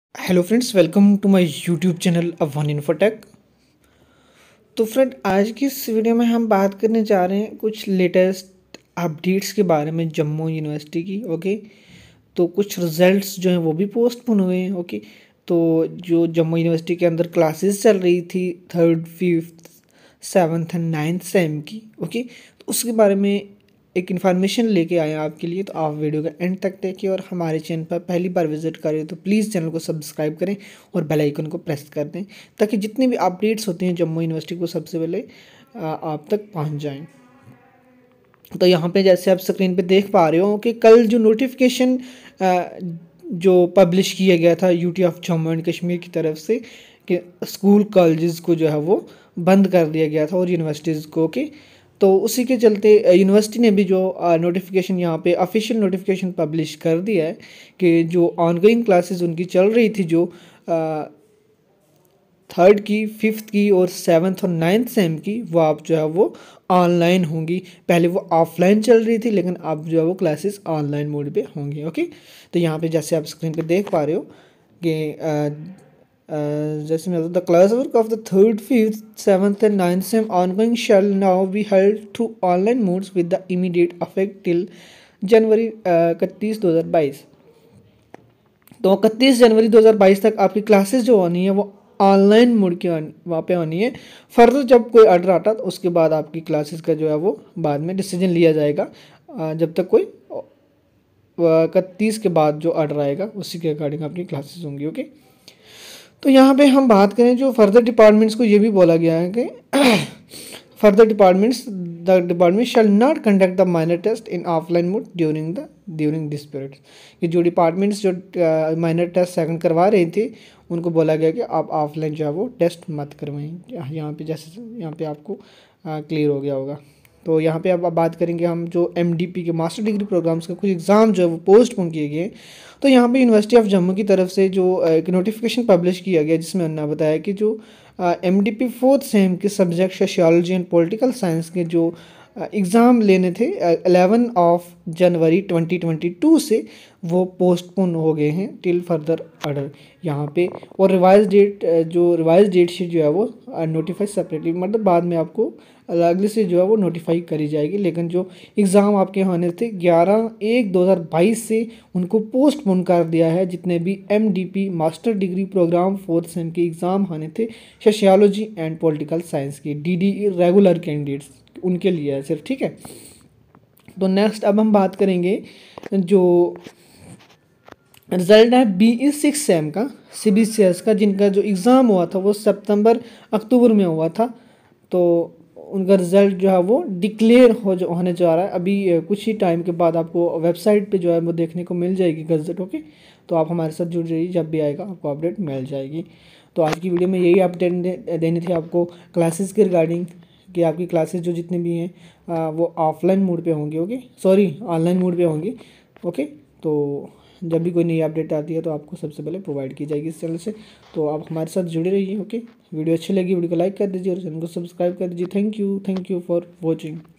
Hello friends, welcome to my YouTube channel One Infotech. तो friend, आज की इस वीडियो में हम बात करने जा रहे हैं कुछ लेटेस्ट अपडेट्स के बारे में जम्मू यूनिवर्सिटी की। ओके, तो कुछ रिजल्ट्स जो हैं वो भी पोस्टपोन हुए हैं। ओके, तो जो जम्मू यूनिवर्सिटी के अंदर क्लासेस चल रही थी third fifth seventh and ninth sem की, ओके, तो उसके बारे में एक इन्फॉर्मेशन लेके आए हैं आपके लिए। तो आप वीडियो का एंड तक देखिए और हमारे चैनल पर पहली बार विजिट करें तो प्लीज़ चैनल को सब्सक्राइब करें और बेल आइकन को प्रेस कर दें ताकि जितने भी अपडेट्स होते हैं जम्मू यूनिवर्सिटी को सबसे पहले आप तक पहुंच जाएं। तो यहाँ पे जैसे आप स्क्रीन पे देख पा रहे हो कि कल जो नोटिफिकेशन जो पब्लिश किया गया था UT of Jammu and Kashmir की तरफ से कि स्कूल कॉलेजेस को जो है वो बंद कर दिया गया था और यूनिवर्सिटीज़ को के, तो उसी के चलते यूनिवर्सिटी ने भी जो नोटिफिकेशन यहाँ पे ऑफिशियल नोटिफिकेशन पब्लिश कर दिया है कि जो ऑनगोइंग क्लासेस उनकी चल रही थी, जो थर्ड की, फिफ्थ की और सेवन्थ और नाइन्थ सेम की, वो आप जो है वो ऑनलाइन होंगी। पहले वो ऑफलाइन चल रही थी लेकिन अब जो है वो क्लासेस ऑनलाइन मोड पे होंगी। ओके, तो यहाँ पे जैसे आप स्क्रीन पे देख पा रहे हो कि जैसे मैं the class work of the third fifth seventh and ninth sem ongoing shall now be held through online modes with the immediate affect till January 31 2022। तो 31 जनवरी 2022 तक आपकी क्लासेस जो होनी है वो ऑनलाइन मोड की वहाँ पे होनी है। फर्दर जब कोई ऑर्डर आता तो उसके बाद आपकी क्लासेस का जो है वो बाद में डिसीजन लिया जाएगा। जब तक कोई 31 के बाद जो ऑर्डर आएगा उसी के अकॉर्डिंग आपकी क्लासेस होंगी। ओके, तो यहाँ पे हम बात करें जो फर्दर डिपार्टमेंट्स को ये भी बोला गया है कि further departments the department shall not conduct the minor test in offline mode during this period. कि जो डिपार्टमेंट्स जो माइनर टेस्ट सेकंड करवा रहे थे उनको बोला गया कि आप ऑफलाइन जो है वो टेस्ट मत करवाएं। यहाँ पे जैसे यहाँ पे आपको क्लियर हो गया होगा। तो यहाँ पे अब बात करेंगे हम जो एमडीपी के मास्टर डिग्री प्रोग्राम्स का कुछ एग्ज़ाम जो है वो पोस्टपोन किए गए। तो यहाँ पे यूनिवर्सिटी ऑफ जम्मू की तरफ से जो एक नोटिफिकेशन पब्लिश किया गया जिसमें उन्होंने बताया कि जो एमडीपी फोर्थ सेम के subject sociology and political science के जो एग्ज़ाम लेने थे 11 जनवरी 2022 से वो पोस्टपोन हो गए हैं टिल फर्दर ऑर्डर यहाँ पे। और रिवाइज डेट जो रिवाइज डेट शीट जो है वो नोटिफाई सेपरेटली, मतलब बाद में आपको अगले से जो है वो नोटिफाई करी जाएगी। लेकिन जो एग्ज़ाम आपके होने थे 11/1/2022 से उनको पोस्टपोन कर दिया है। जितने भी MDP master degree program fourth sem के एग्ज़ाम होने थे सोशियोलॉजी एंड पॉलिटिकल साइंस के डीडी रेगुलर कैंडिडेट्स, उनके लिए है सिर्फ। ठीक है, तो नेक्स्ट अब हम बात करेंगे जो रिज़ल्ट है BE 6 सेम का CBCS का, जिनका जो एग्ज़ाम हुआ था वो सितंबर अक्टूबर में हुआ था। तो उनका रिज़ल्ट जो है वो डिक्लेयर होने जा रहा है अभी कुछ ही टाइम के बाद। आपको वेबसाइट पे जो है वो देखने को मिल जाएगी गज़ट। ओके, तो आप हमारे साथ जुड़ जाइए, जब भी आएगा आपको अपडेट मिल जाएगी। तो आज की वीडियो में यही अपडेट देनी थी आपको क्लासेस के रिगार्डिंग कि आपकी क्लासेस जो जितने भी हैं वो ऑफलाइन मोड पे होंगी। ओके, सॉरी, ऑनलाइन मोड पे होंगी। ओके, तो जब भी कोई नई अपडेट आती है तो आपको सबसे पहले प्रोवाइड की जाएगी इस चैनल से। तो आप हमारे साथ जुड़े रहिए। ओके, वीडियो अच्छी लगी वीडियो को लाइक कर दीजिए और चैनल को सब्सक्राइब कर दीजिए। Thank you for watching.